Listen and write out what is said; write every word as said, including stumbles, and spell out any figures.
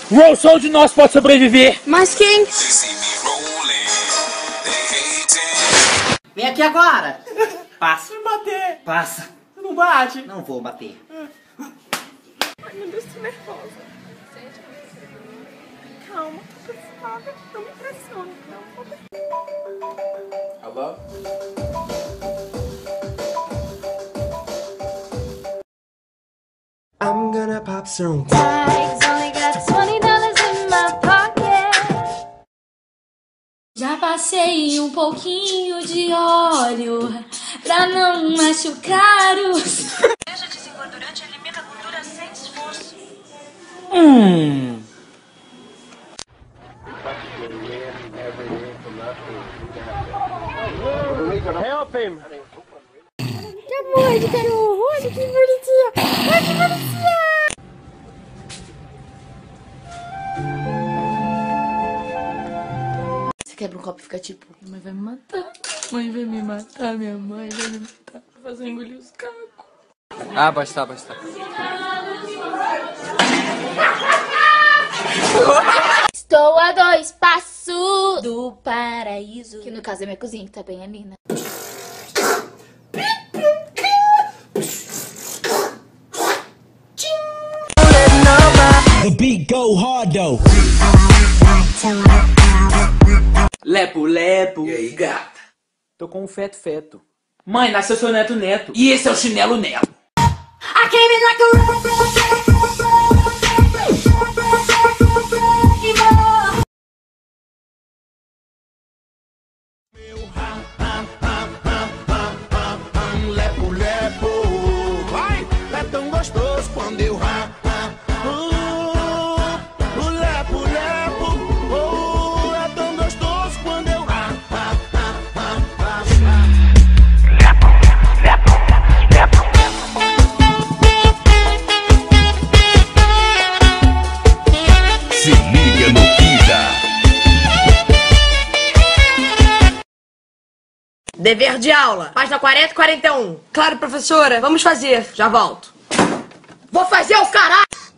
só um de nós pode sobreviver. Mas quem? Vem aqui agora. Passa. Me bater. Passa. Você não bate. Não vou bater. Ai, meu Deus, tô nervosa. Calma, tô preocupada. Não me pressione, não. Alô? I'm gonna pop some tags, only got twenty dollars in my pocket. Já passei um pouquinho de óleo pra não machucar os... Cerveja desengordurante elimina a gordura sem esforço. Hum. help him. Que amor de cachorro, olha que bonitinha. Olha que bonitinha. Você quebra um copo e fica tipo, mãe vai me matar, mãe vai me matar, minha mãe vai me matar, vai fazer engolir os cacos. Ah, basta, basta. Estou a dois passos do paraíso. Que no caso é minha cozinha, que tá bem ali, né? The beat go hard though. Lepo, lepo. E aí, gata? Tô com um feto feto. Mãe, nasceu seu neto neto. E esse é o chinelo neto. I came in like a... Lepo, lepo, vai, é tão gostoso quando eu ra, uh, o lepo, lepo, oh, é tão gostoso quando eu ra, lepo, lepo, lepo. Se liga no Pida. Dever de aula, página quarenta e quarenta e um. Claro, professora, vamos fazer. Já volto. Vou fazer o caralho!